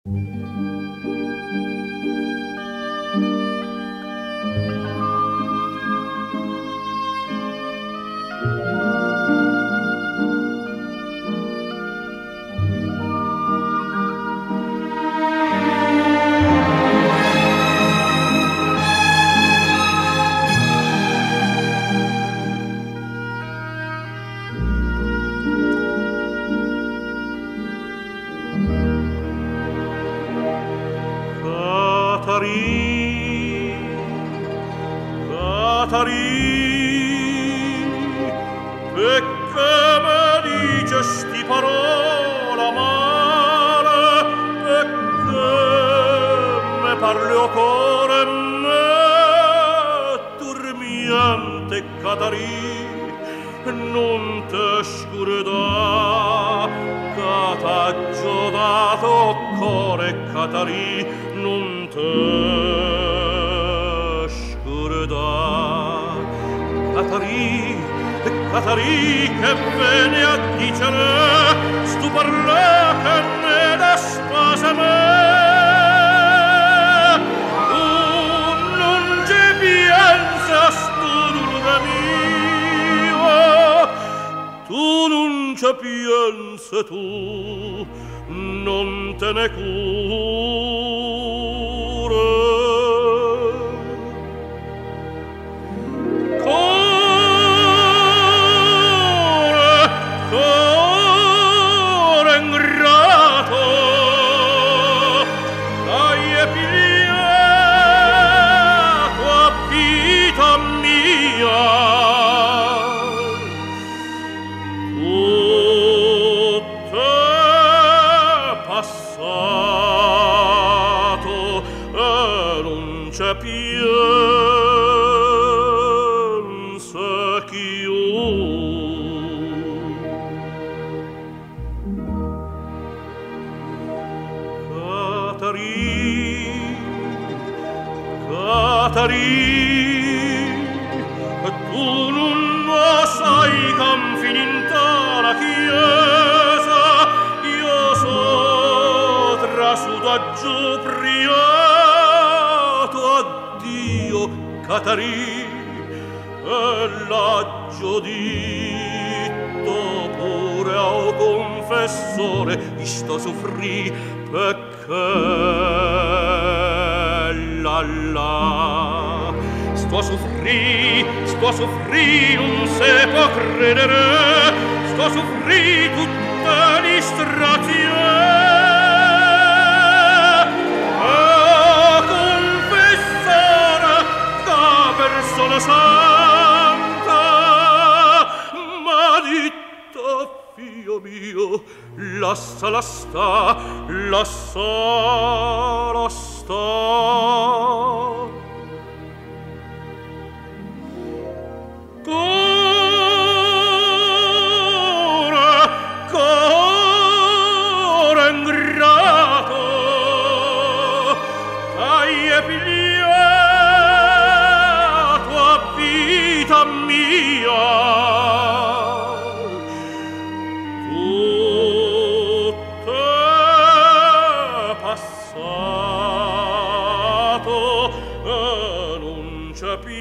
Perché me dicesti parola amara, perché me parli o cuore me dormiente Catarì, non te scordà che t'ha giodato cuore Catarì, non te Catarì, Catarì che vene a dicere stu parla che ne da spasa me. Tu non ci piensas tu dolore mio, tu non ci piensi tu, non te ne cura. Catarì, tu non lo sai che finita la chiesa, io so trasuto a giù priato addio Catarì, e l'ho detto pure ao confessore, sto soffrì perché sto soffrì, non se può credere, sto soffrì tutta distrazione, a confessare da persona santa, m'ha detto, figlio mio, lassala sta, lassala sta. Core ingrato, t'hai pigliato a vita mia, tutto è passato e non c'è più